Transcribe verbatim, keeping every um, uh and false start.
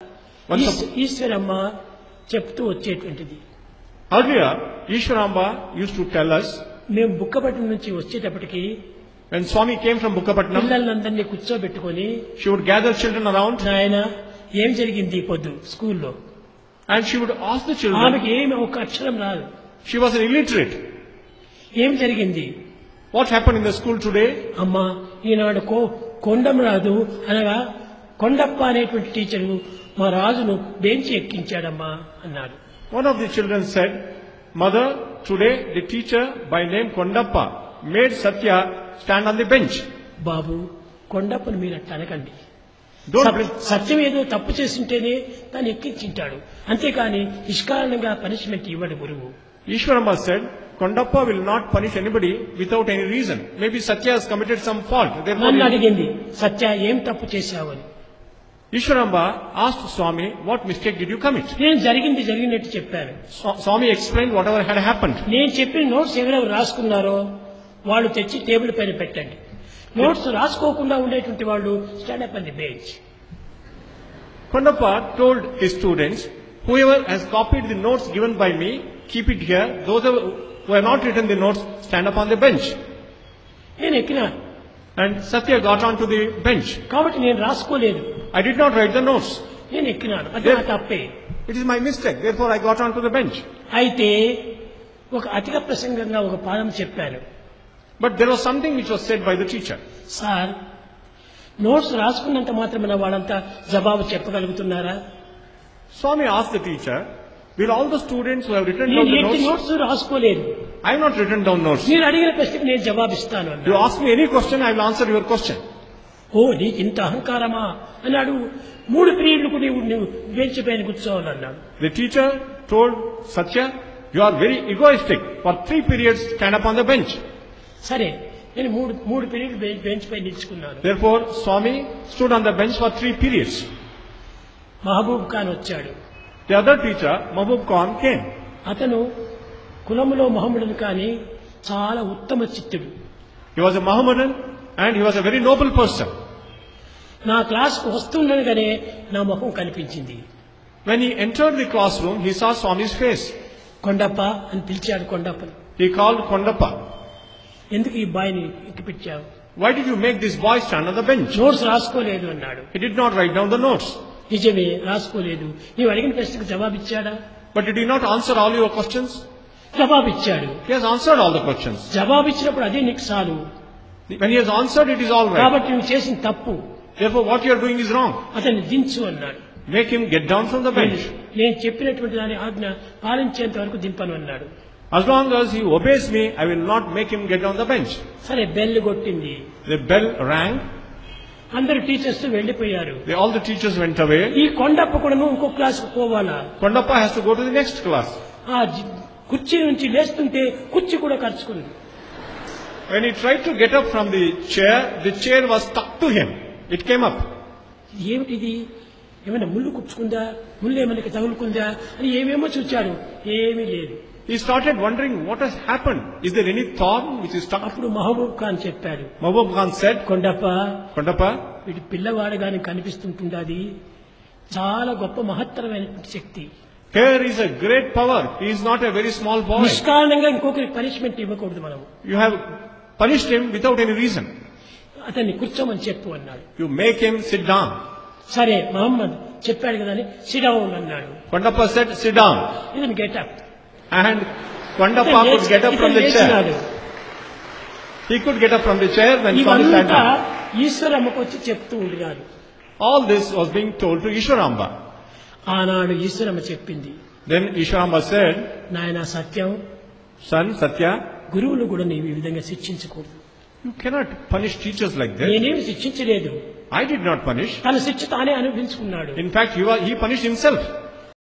ఈశ్వరమ్మ చెప్తూ వచ్చేటువంటిది. Earlier, Ishwaramba used to tell us, మేము బుక్కపట్నం నుంచి వచ్చేటప్పటికి when Swami came from Bukkapatnam, పిల్లలందరినీ కూర్చోబెట్టుకొని she would gather children around, నాయన ఏం జరిగింది పొద్దు స్కూల్లో, and she would ask the children. ఆమెకి ఏమి ఒక అక్షరం రాదు. She was an illiterate. ఏం జరిగింది? What happened in the school today? అమ్మా ఈనాడు కో కొండం రాదు అనగా కొండప్ప అనేటువంటి టీచరు మా రాజును బెంచ్ ఎక్కించాడమ్మా అన్నాడు. One of the children said, Mother, today the teacher by name Kondappa made Sathya stand on the bench. బాబు కొండప్పను మీరు అట్ట అనకండి. Don't bring... సత్యం ఏదో తప్పు చేసింటేనే దాన్ని ఎక్కించింటాడు, అంతేకాని నిష్కారణంగా పనిష్మెంట్ ఇవ్వడు గురువు. Ishwaramba said, Kondappa will not punish anybody without any reason. Maybe Sathya has committed some fault. నన్ను అడిగింది, సత్య ఏం తప్పు చేశావని. Ishwaramba asked Swami, what mistake did you commit? నేను జరిగింది జరిగినట్టు చెప్పాను. Swami explained whatever had happened. నేను చెప్పిన నోట్స్ ఎవరెవరు రాసుకున్నారో వాళ్ళు తెచ్చి టేబుల్ పైన పెట్టండి. నోట్స్ రాసుకోకుండా ఉండేటువంటి వాళ్ళు stand up on the bench. Kondappa told his students, whoever has copied the notes given by me, keep it here. Those who have not written the notes, stand up on the bench. నేను ఎక్కినా. And Sathya got onto the bench. కాబట్టి నేను రాసుకోలేదు. I did not write the notes. నేను ఎక్కినాను, అది నా తప్పే. It is my mistake. Therefore, I got onto the bench. అయితే ఒక అతిగా ప్రసంగంగా ఒక పాఠం చెప్పాను. But there was something which was said by the teacher. Sir, notes రాసుకున్నంత మాత్రమే వాళ్ళంతా జవాబు చెప్పగలుగుతున్నారా? Swami asked the teacher, will all the students who have written down the notes? Notes రాసుకోలేదు. I have not written down notes. మీరు అడిగిన ప్రశ్నకు నేను జవాబిస్తాను అన్నాడు. You ask me any question, I will answer your question. ఓ నీకు ఇంత అహంకారమా అన్నాడు. మూడు పీరియడ్లకు నీవు నువ్వు బెంచ్ పైన కూర్చోవాలన్నాడు. The teacher told Sathya, you are very egoistic. For three periods, stand up on the bench. సరే, నేను మూడు మూడు పీరియడ్ బెంచ్ పై నిల్చుకున్నాను. Therefore, Swami stood on the bench for three periods. Mahaboob Khan వచ్చాడు. The other teacher, Mahbub Khan, came. అతను కులములో మహమ్మదుడు కానీ చాలా ఉత్తమ చిత్తుడు. He was a Mohammedan and he was a very noble person. నా క్లాస్ కు వస్తుండగానే నా ముఖం కనిపించింది. When he entered the classroom, he saw Swami's face. Kondappa అని పిలిచాడు. కొండప్పని. He called Kondappa. ఎందుకు ఈ బాయ్ని ఎక్కిపించావు? Why did you make this boy stand on the bench? Notes రాసుకోలేదు అన్నాడు. He did not write down the notes. నిజమే, రాసుకోలేదు. నీవు అడిగిన ప్రశ్నకు జవాబిచ్చాడా? But did he not answer all your questions? జవాబిచ్చాడు. He has answered all the questions. జవాబిచ్చినప్పుడు అదే నీకు చాలు. When he has answered, it is all right. కాబట్టి నువ్వు చేసిన తప్పు. Therefore, what you are doing is wrong. అతన్ని దించు అన్నాడు. Make him get down from the bench. నేను చెప్పినటువంటి దాని ఆజ్ఞ పాలించేంత వరకు దింపను అన్నాడు. As long as he obeys me, I will not make him get on the bench. సరే, బెల్ కొట్టింది. The bell rang. అందరు టీచర్స్ వెళ్లిపోయారు. They, all the teachers went away. ఈ కొండప్ప కూడా ఇంకో క్లాస్ కు పోవాలా? Kondappa has to go to the next class. ఆ కుర్చీ నుంచి లేస్తుంటే కుర్చీ కూడా ఖర్చుకుంది. When he tried to get up from the chair, the chair was stuck to him. It came up. ఏమిటిది? ఏమైనా ముళ్ళు కుచ్చుకుందా, ముళ్ళు ఏమైనా తగులుకుందా అని ఏమేమో చూచాడు. ఏమీ లేదు. He started wondering what has happened. Is there any thorn which is stuck? అప్పుడు మహబూబ్ ఖాన్ చెప్పాడు. Mahbub Khan said, Kondappa, Kondappa, వీడి పిల్లవాడగానే కనిపిస్తుంటుంది. చాలా గొప్ప మహత్తరమైన శక్తి. here is a great power. He is not a very small boy. నిష్కారణంగా ఇంకొకరికి పనిష్మెంట్ ఇవ్వకూడదు మనం. You have punished him without any reason. అతన్ని కూర్చోమని చెప్పు అన్నాడు. You make him sit down. సరే, మహమ్మద్ చెప్పాడు కదా అని సిట్ డౌన్ అన్నాడు. Kondappa said, sit down. ఇతను get up. And Kondappa could get up from the chair. He could get up from the chair when Swami sat down. ఈశ్వరమ్మకు వచ్చి చెప్తూ ఉండినాడు. All this was being told to Ishwaramba. ఆనాడు ఈశ్వరమ్మ చెప్పింది. Then Ishwaramba said, నాయన సత్యం, son Sathya, గురువులు కూడా నీవు ఈ విధంగా శిక్షించకూడదు. you cannot punish teachers like that. నేనేమి శిక్షించలేదు. I did not punish. తన శిక్ష తానే అనుభవించుకున్నాడు. In fact, he, was, he punished himself.